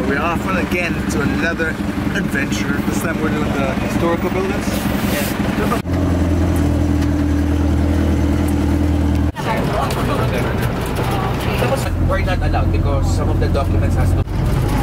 We're off again to another adventure. This time we're doing the historical buildings. Yeah. We're not allowed because some of the documents has to.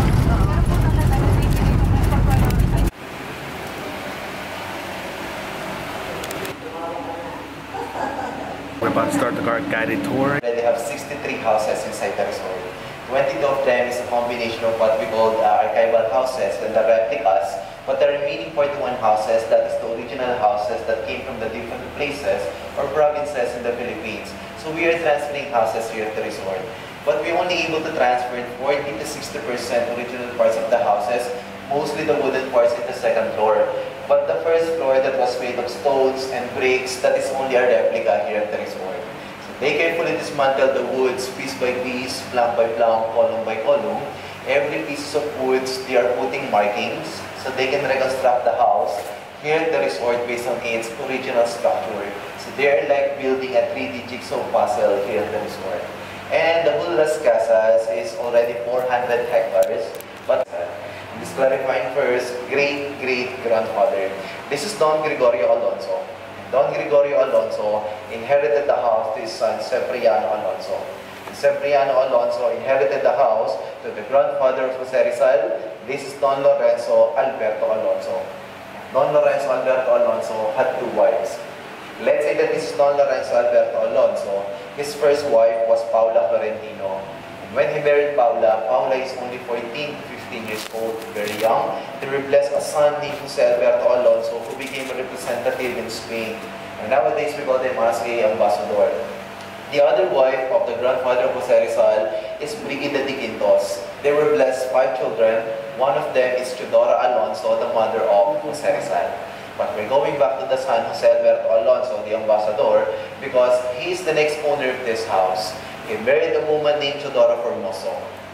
We're about to start the guided tour. They have 63 houses inside the resort. 22 of them is a combination of what we call archival houses and the replicas, but the remaining 41 houses, that is the original houses that came from the different places or provinces in the Philippines. So we are transferring houses here at the resort. But we're only able to transfer 40 to 60% original parts of the houses, mostly the wooden parts in the second floor. But the first floor that was made of stones and bricks, that is only a replica here at the resort. So they carefully dismantle the woods piece by piece, plank by plank, column by column. Every piece of woods, they are putting markings so they can reconstruct the house here at the resort based on its original structure. So they are like building a 3D jigsaw puzzle here at the resort. And the whole Las Casas is already 400 hectares. But just clarifying first, great-great-grandfather. This is Don Gregorio Alonso. Don Gregorio Alonso inherited the house to his son, Cipriano Alonso. Cipriano Alonso inherited the house to the grandfather of Jose Rizal. This is Don Lorenzo Alberto Alonso. Don Lorenzo Alberto Alonso had 2 wives. Let's say that this is Don Lorenzo Alberto Alonso. His first wife was Paula Florentino. And when he married Paula, Paula is only 14 to 15 years old, very young. They were blessed a son named Jose Alberto Alonso who became a representative in Spain. And nowadays we call them as a ambassador. The other wife of the grandfather of Jose Rizal is Brigida de Quintos. They were blessed 5 children. One of them is Teodora Alonso, the mother of Jose Rizal. But we're going back to the son, Jose Alberto Alonso, the ambassador, because he's the next owner of this house. He married a woman named Teodora Formoso.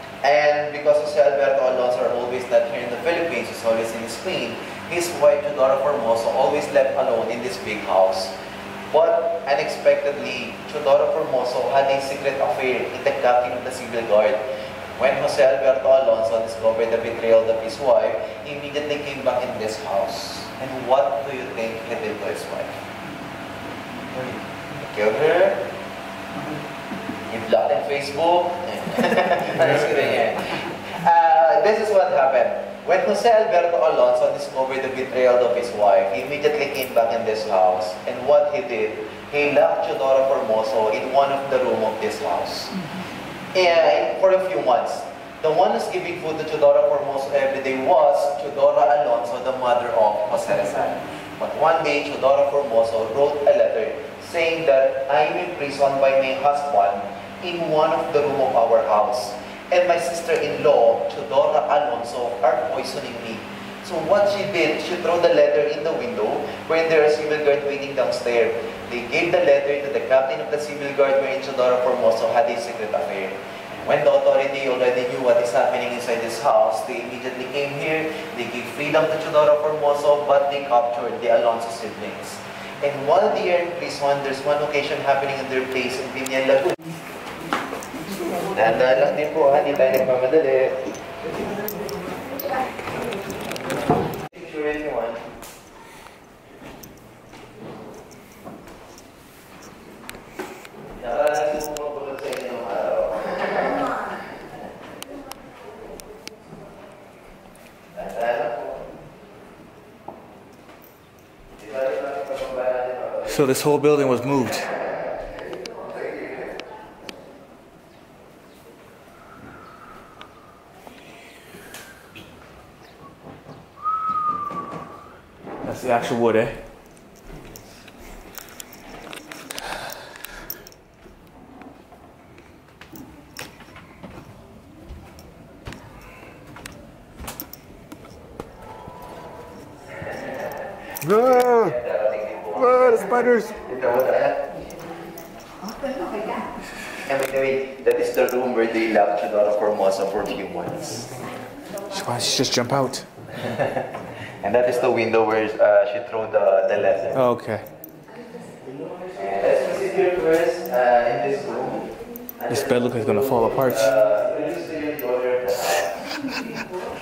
And because Jose Alberto Alonso are always not here in the Philippines, he's always in Spain, his wife, Teodora Formoso, always left alone in this big house. But unexpectedly, Teodora Formoso had a secret affair in the captain of the civil guard. When Jose Alberto Alonso discovered the betrayal of his wife, he immediately came back in this house. And what do you think he did to his wife? He killed her? He blocked on Facebook? This is what happened. When Jose Alberto Alonso discovered the betrayal of his wife, he immediately came back in this house. And what he did, he locked Teodora Formoso in one of the rooms of this house. And for a few months, the one who's giving food to Teodora Formoso every day was Teodora Alonso, the mother of Jose Rizal. But one day, Teodora Formoso wrote a letter saying that I'm imprisoned by my husband in one of the rooms of our house. And my sister-in-law, Teodora Alonso, are poisoning me. So what she did, she threw the letter in the window when there are civil guard waiting downstairs. They gave the letter to the captain of the civil guard wherein Teodora Formoso had a secret affair. When the authority already knew what is happening inside this house, they immediately came here, they gave freedom to Teodora Formoso, but they captured the Alonso siblings. And while they are in prison, there's one occasion happening in their place in Piñan Lagoon. Dahan-dahan lang din po, hindi tayo nagmamadali. Picture anyone. Nakaranas mo mabulot sa inyo ng araw. So this whole building was moved. That's the actual wood, eh? The spiders! And by the way, that is the room where they locked Teodora Formoso for a few months. Why did she just jump out? And that is the window where she threw the letter. Oh, okay. And let's proceed here first in this room. This bed looks like it's gonna fall apart. Introduce to your daughter.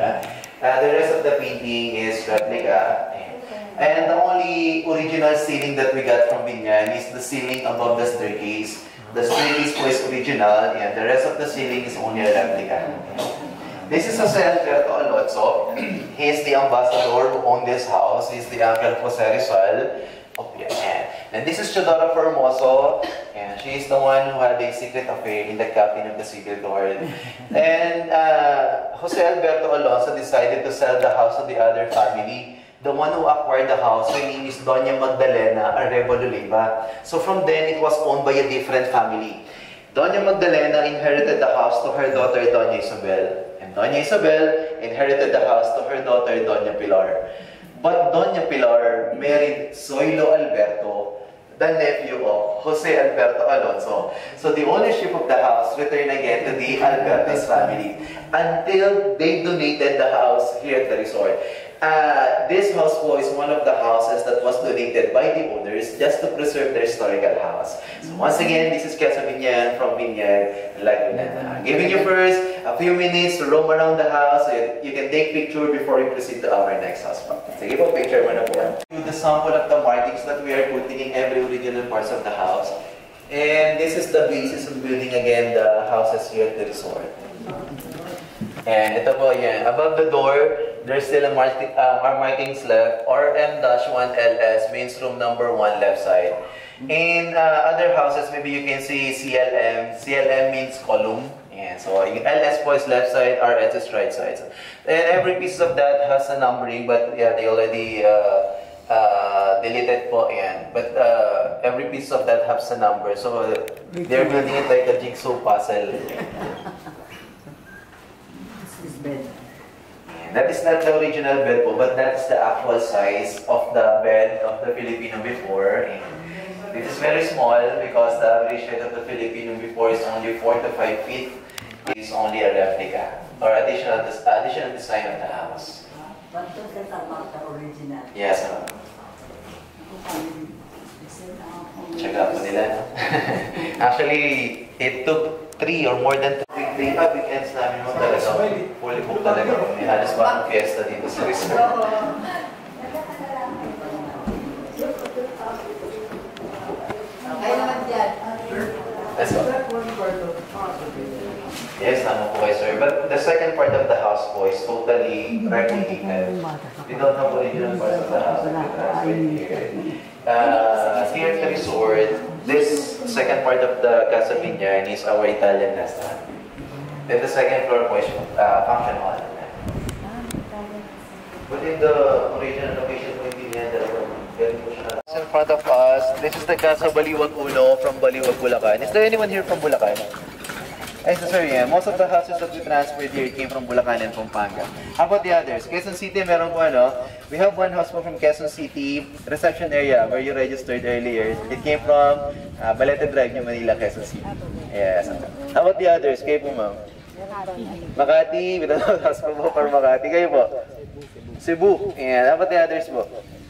replica. The rest of the painting is replica. And the only original ceiling that we got from Binyan is the ceiling above the staircase. The staircase is original, and the rest of the ceiling is only a replica. This is Jose Alberto Alonso. He is the ambassador who owned this house. He is the uncle of Jose Rizal. And this is Chodora Formoso, and she is the one who had a secret affair in the captain of the civil guard. And Jose Alberto Alonso decided to sell the house to the other family. The one who acquired the house, her name is Doña Magdalena Arevalo-Leiva. So from then, it was owned by a different family. Doña Magdalena inherited the house to her daughter, Doña Isabel. And Doña Isabel inherited the house to her daughter, Doña Pilar. But Doña Pilar married Zoilo Alberto, the nephew of Jose Alberto Alonso. So the ownership of the house returned again to the Alberto's family until they donated the house here at the resort. This house is one of the houses that was donated by the owners just to preserve their historical house. So once again, this is Quezon Binyan from Binyan, Laguna. Giving you first a few minutes to roam around the house. You can take picture before we proceed to our next house. Sige po, picture mo na po. The sample of the markings that we are putting in every original parts of the house. And this is the basis of building again the houses here at the resort. And ito po yan. Above the door, there's still a markings left. RM-1LS means room number 1 left side. In other houses, maybe you can see CLM. CLM means column. And so LS po is left side, RS is right side. And every piece of that has a numbering, but yeah, they already deleted po yan. But every piece of that has a number. So they're building it like a jigsaw puzzle. Bed. That is not the original bed po, but that's the actual size of the bed of the Filipino before. And this is very small because the average height of the Filipino before is only 4 to 5 feet. It is only a replica or additional design of the house. But to get about the original. Yes, ma'am. Check out po nila, no? Actually, it took 3 or more than 3 weekends namin mo talaga. Fully booked talaga. May halos pa ang fiesta dito sa resort. Ay naman dyan. Let's go. Yes, tama po kayo, sir. But the second part of the house po is totally replicated. We don't have original parts of the house. Here at the resort, this second part of the Casa Binyan is our Italian restaurant. Then the second floor po is function hall. But in the original location po hindi niya in front of us, this is the Casa Baliwag Uno from Baliwag, Bulacan. Is there anyone here from Bulacan? Ay, so sir, yeah. Most of the houses that we transferred here came from Bulacan and Pampanga. How about the others? Quezon City, meron po ano? We have one house po from Quezon City, reception area where you registered earlier. It came from Balete Drive, New Manila, Quezon City. Yes. How about the others? Kayo po, ma'am? Makati, without house po for Makati. Kayo po? Cebu. Ayan. How about the others po?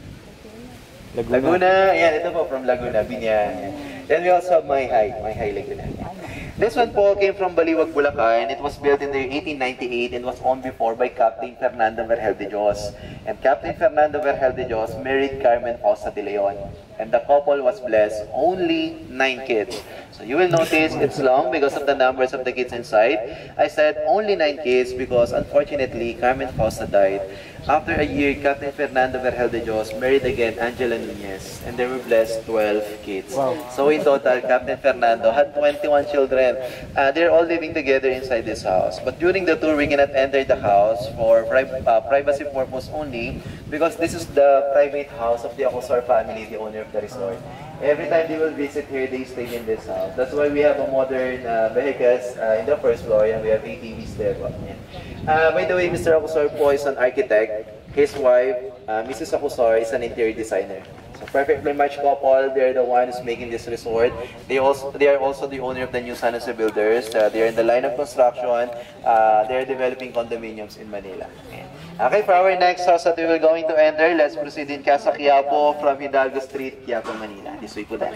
Laguna. Ayan, ito po from Laguna, Binyan. Then we also have Mayhay Laguna. This one po came from Baliwag, Bulacan. It was built in the year 1898 and was owned before by Captain Fernando Vergel de Dios. And Captain Fernando Vergel de Dios married Carmen Fausta de Leon. And the couple was blessed only 9 kids. So you will notice it's long because of the numbers of the kids inside. I said only 9 kids because unfortunately Carmen Fausta died. After a year, Captain Fernando Vergel de Dios married again Angela Nunez, and they were blessed 12 kids. Wow. So in total, Captain Fernando had 21 children. They're all living together inside this house. But during the tour, we cannot enter the house for privacy purpose only, because this is the private house of the Acosar family, the owner of the resort. Every time they will visit here, they stay in this house. That's why we have a modern vehicles in the first floor, and we have ATVs there. By the way, Mr. Acosar po is an architect. His wife, Mrs. Acosar, is an interior designer. So perfectly matched couple. They're the ones making this resort. They are also the owner of the New San Jose Builders. They are in the line of construction. They are developing condominiums in Manila. Okay, for our next house that we will going to enter, let's proceed in Casa Quiapo from Hidalgo Street, Quiapo, Manila. This way po tayo.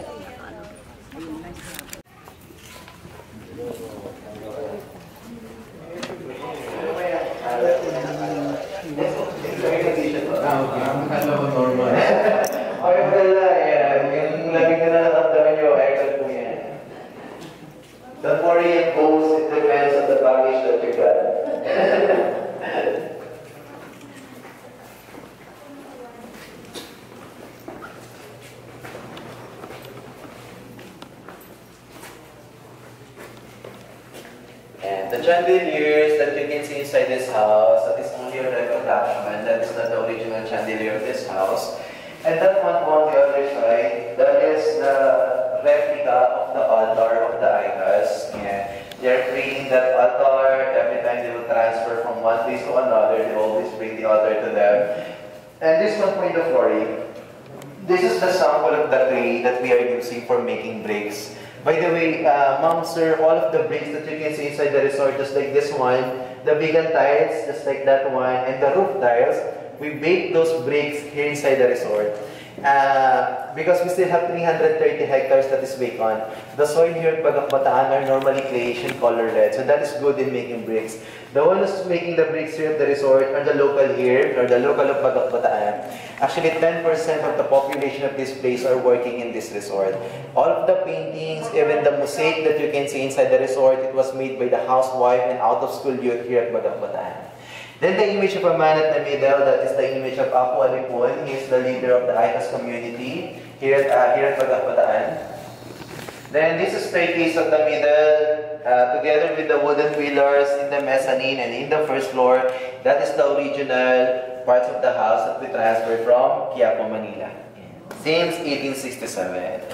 And the chandeliers that you can see inside this house, that is only a reproduction, that is not the original chandelier of this house. And that one on the other side, that is the replica of the altar of the Aikas. Yeah. They're bringing that altar every time they will transfer from one place to another. They always bring the altar to them. And this one point of glory, this is the sample of the clay that we are using for making bricks. By the way, ma'am, sir, all of the bricks that you can see inside the resort, just like this one, the vegan tiles, just like that one, and the roof tiles, we bake those bricks here inside the resort. Because we still have 330 hectares that is vacant. The soil here at Bagak Bataan are normally clayish and color red, so that is good in making bricks. The ones making the bricks here at the resort are the local here, or the local of Bagak Bataan. Actually, 10% of the population of this place are working in this resort. All of the paintings, even the mosaic that you can see inside the resort, it was made by the housewife and out-of-school youth here at Bagak Bataan. Then the image of a man at the middle, that is the image of Apo Alipon. He is the leader of the Aikas community here at Bagak Bataan. Then this is staircase at the middle, together with the wooden pillars in the mezzanine and in the first floor. That is the original parts of the house that we transferred from Quiapo, Manila, since 1867.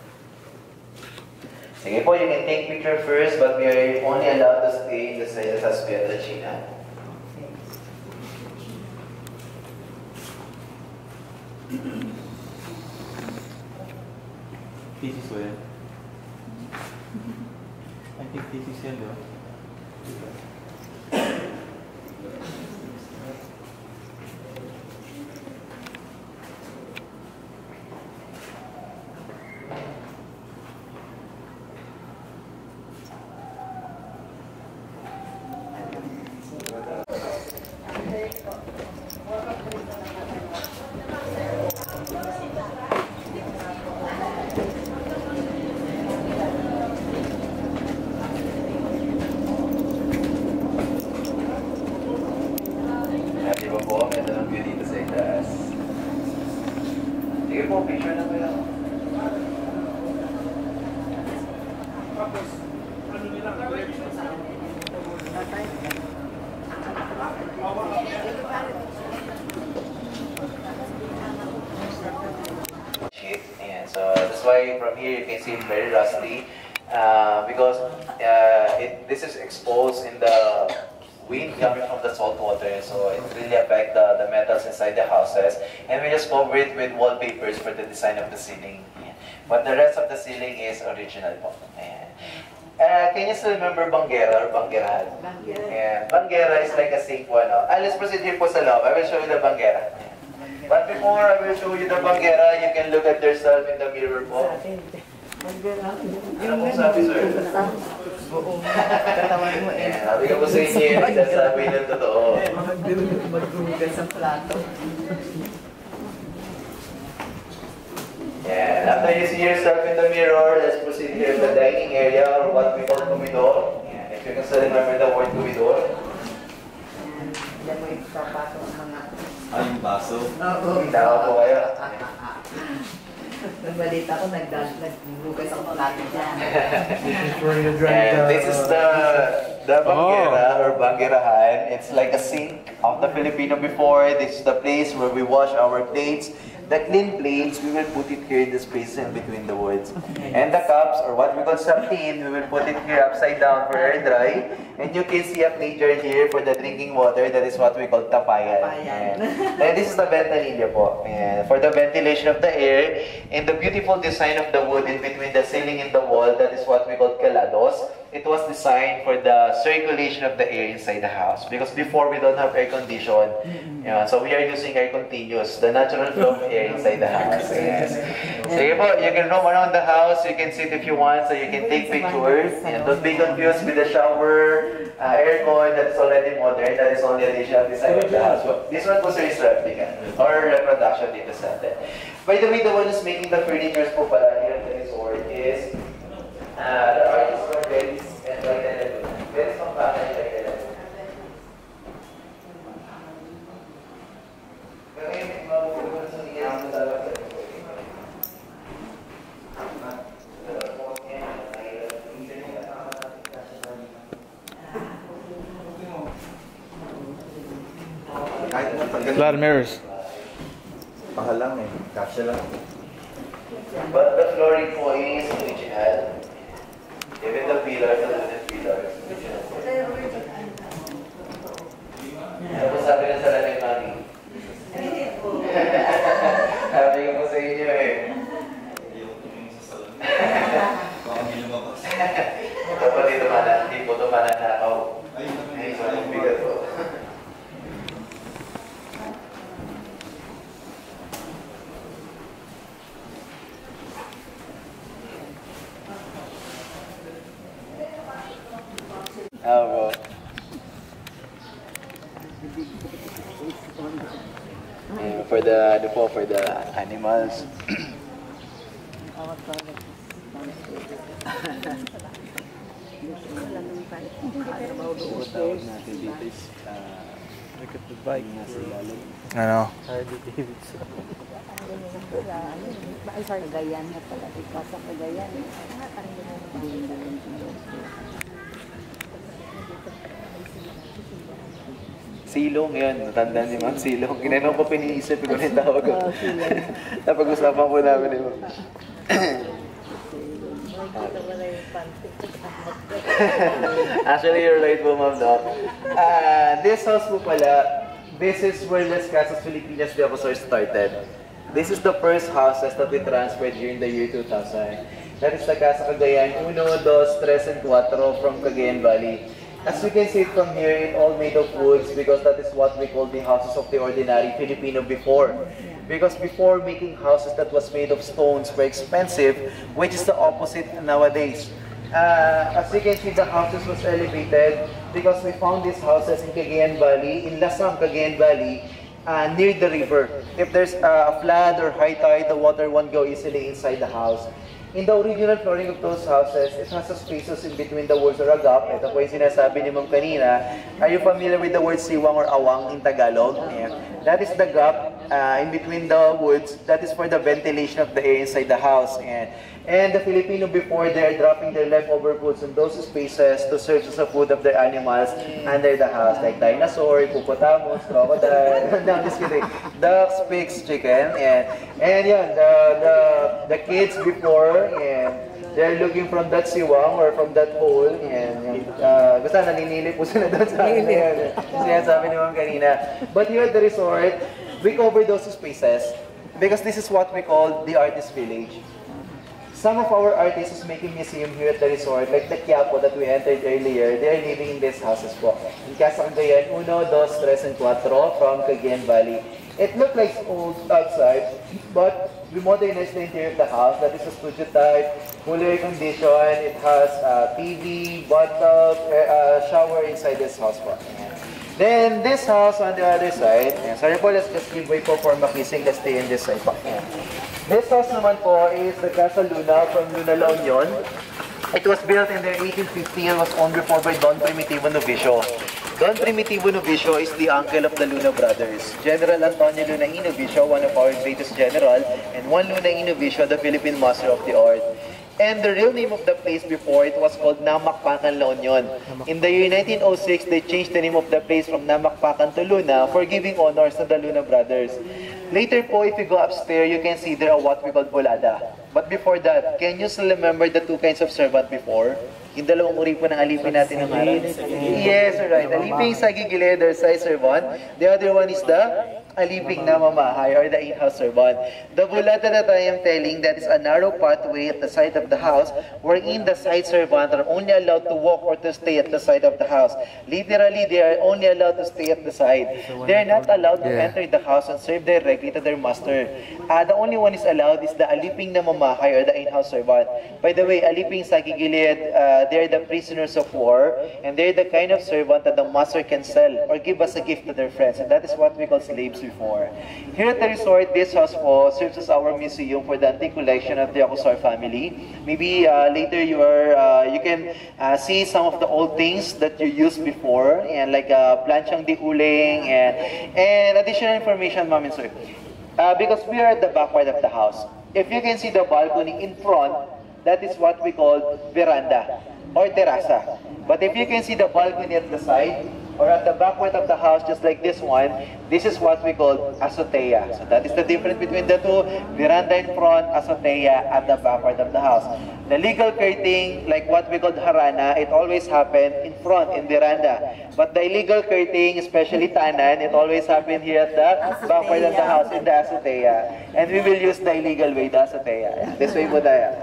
Sige po, you can take picture first, but we are only allowed to stay in the side that has Piedra China. This is where I think this is yellow. So that's why from here you can see it's very rusty because this is exposed in the wind coming from the salt water, so it really affects the metals inside the houses. And we just cover it with wallpapers for the design of the ceiling. But the rest of the ceiling is original po. Can you still remember Banggera or Banggerahan? Banggera. Banggera is like a sink po. Let's proceed here po sa loob. I will show you the Banggera. But before I will show you the Banggera, you can look at yourself in the mirror po. Ano pong sabi, sir? Katawan mo eh. Sabi ko po sa inyo, nagsasabi ng totoo. Maghugas ang plato. And after you see yourself in the mirror, let's proceed here to the dining area, or what we call comedor. If you can still remember the word comedor. Diyan mo ipapasok ang mga... Yung baso. Oo. Tama po kayo. Nagbalita ko, naghugas ang plato dyan. And this is the Banggera or Banggerahan. It's like a sink of the Filipino before. This is the place where we wash our plates. The clean plates, we will put it here in the space in between the words. And the cups, or what we call sapin, we will put it here upside down for air dry. And you can see a plate jar here for the drinking water. That is what we call tapayan. And this is the ventanilla po. And for the ventilation of the air, and the beautiful design of the wood in between the ceiling and the wall, that is what we call calados. It was designed for the circulation of the air inside the house. Because before we don't have air condition, so we are using air continuous, the natural flow of air inside the house. Yes. So you can roam around the house, you can sit if you want, so you can take pictures. And don't be confused with the shower, aircon that is already modern, that is only additional design of the house. This one was is replica, or reproduction dito sa atin. By the way, the one who's making the furniture po pala here at the resort is the artist from Venice and Venice. Venice from Panay. lot of mirrors. Pahalang eh. Kasya lang. But the flooring po is original. Even the pillars, the wooden pillars, original po. Tapos sabi na sa lalim namin. Sabi ko po sa inyo eh. Yung tumingin sa salon. Baka hindi lumabas. Dapat hindi po ito mananakaw. Ay, Ay, so yung bigat po. Bro. For the animals. Look at the bike nasa ilalim. I know. Harley Davidson. Ay, sorry, Cagayan na pala. Ikaw sa Cagayan. Silong yan, natandaan ni Ma'am Silong. Ginanong ko piniisip ko na yung tawag ko. Napag-usapan po namin ni Ma'am. Actually, you're right po, Ma'am, no? This house po pala, this is where Las Casas Filipinas de Acosar started. This is the first houses that we transferred during the year 2000. That is the Casa Cagayan 1, 2, 3, and 4 from Cagayan Valley. As you can see from here, it's all made of woods because that is what we call the houses of the ordinary Filipino before. Because before, making houses that was made of stones were expensive, which is the opposite nowadays. As you can see, the houses was elevated because we found these houses in Cagayan Valley, in Lasam, Cagayan Valley, near the river. If there's a flood or high tide, the water won't go easily inside the house. In the original flooring of those houses, it has a spaces in between the words or a gap. Ito po yung sinasabi ni Ma'am kanina. Are you familiar with the word siwang or awang in Tagalog? Yeah. That is the gap in between the woods. That is for the ventilation of the air inside the house. And the Filipino before, they're dropping their leftover foods in those spaces to serve as a food of their animals under the house. Like dinosaur, hippopotamus, crocodile, no, just kidding. Ducks, pigs, chicken, and yan, the kids before, and they're looking from that siwang or from that hole, and basta naninili po sila doon sa akin. Sinasabi ni Ma'am kanina. But here at the resort, we cover those spaces because this is what we call the artist village. Some of our artists is making museum here at the resort, like the Quiapo that we entered earlier, they are living in these houses po. In Casa Cagayan 1, 2, 3, and 4 from Cagayan Valley. It looked like old outside, but we modernized the interior of the house. That is a studio type, fully air conditioned. It has TV, bathtub, shower inside this house po. Then this house on the other side, sorry po, let's just give way po for makising, let's stay in this side po. This house naman po is the Casa Luna from Luna La Union. It was built in the 1850 and was owned before by Don Primitivo Novicio. Don Primitivo Novicio is the uncle of the Luna brothers. General Antonio Luna y Novicio, one of our greatest general, and Juan Luna y Novicio, the Philippine Master of the Art. And the real name of the place before, it was called Namakpakan La Union. In the year 1906, they changed the name of the place from Namakpakan to Luna for giving honors to the Luna brothers. Later po, if you go upstairs, you can see there are what we call bolada. But before that, can you still remember the two kinds of servant before? Yung dalawang uri po ng alipin natin ng araw. Yes, right. Aliping sa gigilid or side servant. The other one is the aliping na mamahay or the in-house servant. The bulata that I am telling, that is a narrow pathway at the side of the house wherein the side servant are only allowed to walk or to stay at the side of the house. Literally, they are only allowed to stay at the side. They are not allowed to enter the house and serve directly to their master. The only one is allowed is the aliping na mamahay or the in-house servant. By the way, aliping sa gigilid, they're the prisoners of war, and they're the kind of servant that the master can sell or give as a gift to their friends, and that is what we call slaves before. Here at the resort, this house po serves as our museum for the antique collection of the Acosar family. Maybe later you can see some of the old things that you used before, and like planchang di uling and additional information, ma'am and sir. Because we are at the back part of the house. If you can see the balcony in front, that is what we call veranda or terraza. But if you can see the balcony at the side, or at the back part of the house, just like this one, this is what we call azotea. So that is the difference between the two. Veranda in front, azotea at the back part of the house. The legal curtain, like what we call harana, it always happened in front, in veranda. But the illegal curtain, especially tanan, it always happened here at the back part of the house, in the azotea. And we will use the illegal way, the azotea. This way po tayo.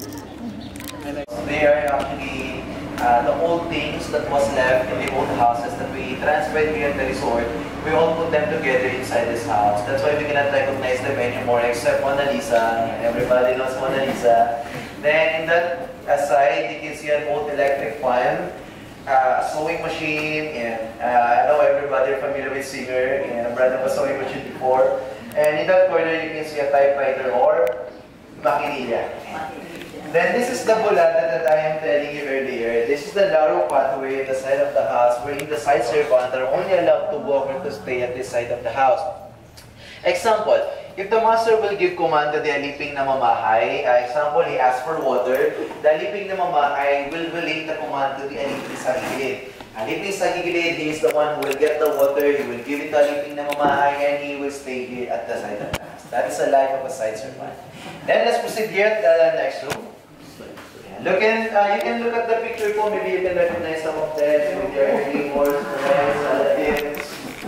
They are actually the old things that was left in the old houses that we transferred here at the resort. We all put them together inside this house. That's why we cannot recognize them anymore except Mona Lisa. Everybody knows Mona Lisa. Then in that side, you can see an old electric fan, a sewing machine, and I know everybody are familiar with Singer, and Brandon was sewing machine before. And in that corner, you can see a typewriter or makinilla. Then this is the bulanda that I am telling you earlier. This is the narrow pathway at the side of the house wherein the side servants are only allowed to walk or to stay at this side of the house. Example, if the master will give command to the aliping na mamahay, example, he asks for water, the aliping na mamahay will relate the command to the aliping sa gilid. Aliping sa gilid, he is the one who will get the water, he will give it to aliping na mamahay, and he will stay here at the side of the house. That is the life of a side servant. Then let's proceed here at the next room. You can look at the picture po, maybe you can recognize some of them with your early wars, relatives.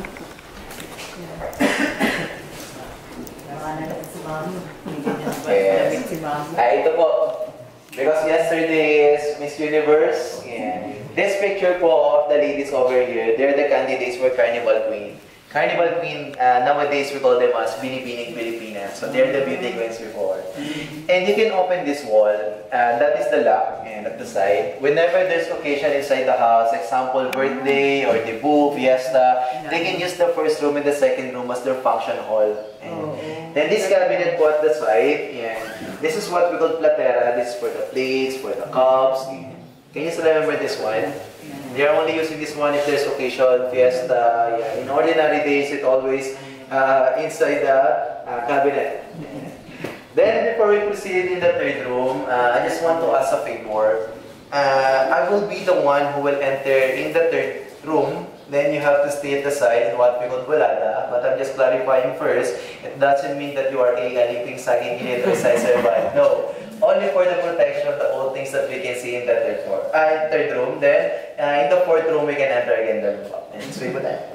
Yes. Ito po. Because yesterday is Miss Universe. And this picture po of the ladies over here, they're the candidates for Carnival Queen. Carnival Queen, nowadays we call them as Binibining Pilipinas. So they're the beauty queens before. And you can open this wall, that is the lock, and at the side. Whenever there's occasion inside the house, example, birthday or debut, fiesta, they can use the first room and the second room as their function hall. And then this cabinet po at the side, and this is what we call platera. This is for the plates, for the cups. Can you still remember this one? They are only using this one if there's occasion, fiesta. Yeah. In ordinary days, it always inside the cabinet. Then, before we proceed in the third room, I just want to ask a favor. I will be the one who will enter in the third room. Then you have to stay at the side in what we call bulada. But I'm just clarifying first, it doesn't mean that you are aliping sa gilid or side servant. No. Only for the protection of the old things that we can see in the third room. Then, in the fourth room, we can enter again the room. And so, we that.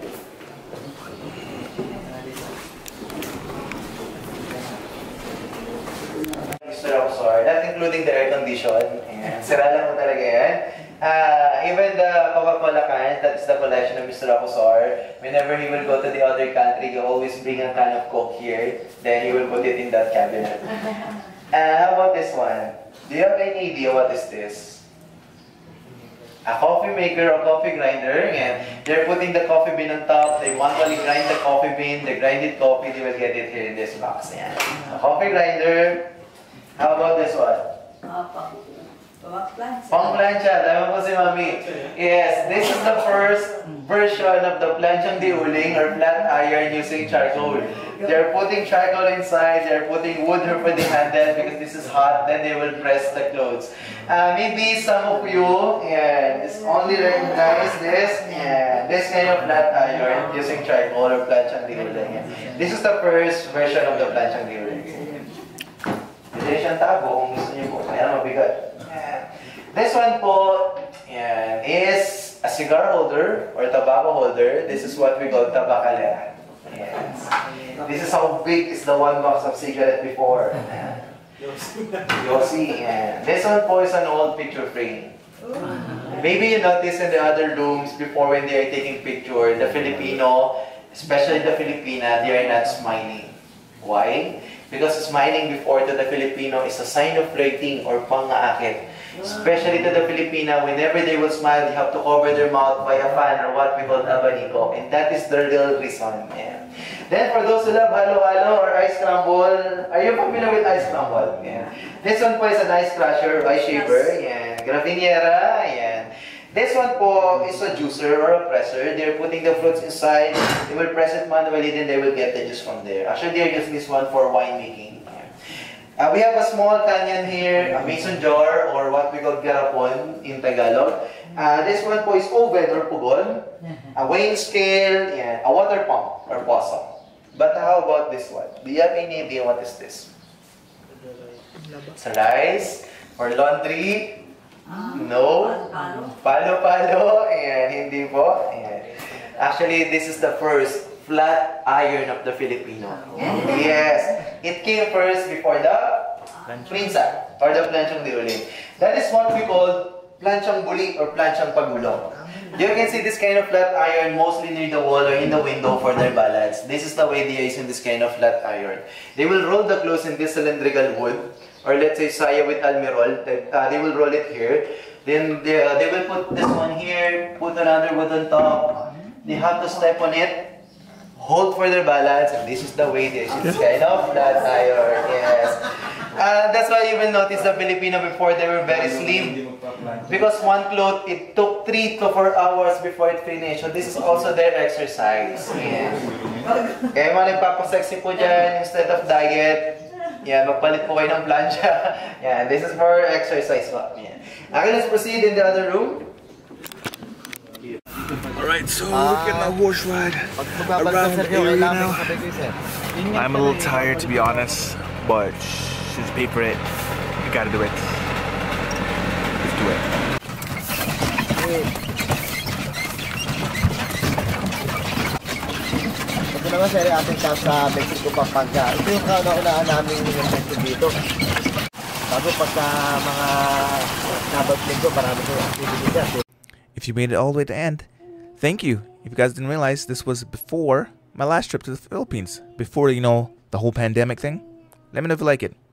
Not including the air condition. And sira lang mo talaga yan. Even the Coca-Cola cans, that's the collection of Mr. Acosar. Whenever he will go to the other country, he always bring a can of Coke here. Then he will put it in that cabinet. How about this one? Do you have any idea what is this? A coffee maker or coffee grinder, and they're putting the coffee bean on top. They manually grind the coffee bean, they grind it coffee, they will get it here in this box. Yeah. A coffee grinder. How about this one? Pang-plancha. Tama po si Mami. Yes, this is the first version of the planchang di uling or flat iron using charcoal. They're putting charcoal inside, they're putting wood here for the handle because this is hot, then they will press the clothes. Maybe some of you just only recognize this, this kind of flat iron using charcoal or planchang di uling. This is the first version of the planchang di uling. Pwede siyang tago kung gusto niyo po, kaya mabigat. This one po is a cigar holder or tobacco holder. This is what we call tabacalera. Yes. This is how big is the one box of cigarette before. You'll see. This one po is an old picture frame. Maybe you notice in the other rooms before when they are taking picture, the Filipino, especially the Filipina, they are not smiling. Why? Because smiling before to the Filipino is a sign of flirting or pang-aakit. Especially to the Filipina, whenever they will smile, they have to cover their mouth by a fan or what we call abanico. And that is the real reason. Yeah. Then for those who love halo-halo or ice crumble, are you familiar with ice crumble? Yeah. This one po is an ice crusher or ice shaver. Yeah. Graviniera. Yeah. This one po is a juicer or a presser. They're putting the fruits inside. They will press it manually, then they will get the juice from there. Actually, they're using this one for wine making. We have a small canyon here, a mason jar, or what we call garapon in Tagalog. This one po is oven or pugon, a weighing scale, and a water pump or possum. But how about this one? Do you have any idea what is this? It's rice or laundry? No. Palo-palo? Ayan, hindi po. Ayan. Actually, this is the first flat iron of the Filipino. Yes. It came first before the prinsa or the planchang de uling. That is what we call planchang buli or planchang pagulong. You can see this kind of flat iron mostly near the wall or in the window for their ballads. This is the way they are using this kind of flat iron. They will roll the clothes in this cylindrical wood, or let's say saya with almirol. They will roll it here. Then they will put this one here, put another wood on top. They have to step on it, hold for their balance, and this is the way they use this kind of flat iron. Yes. That's why you will notice the Filipino before they were very slim. Because one cloth, it took 3 to 4 hours before it finished. So this is also their exercise. Yeah. Kaya mga nagpapasexy po dyan, instead of diet, yeah, magpalit po kayo ng plancha. Yeah, this is for exercise. Yeah. Okay, let's proceed in the other room. Alright, so look at my horse ride around the area now. I'm a little tired to be honest, but since pay for it, you gotta do it. Let's do it. Ito naman sir, ating sa Mexico, Pampanga. Ito yung kauna-unaan namin invento dito. Bago pagka mga Sabbath linggo, marami ko activity. If you made it all the way to the end, thank you. If you guys didn't realize, this was before my last trip to the Philippines. Before, you know, the whole pandemic thing. Let me know if you like it.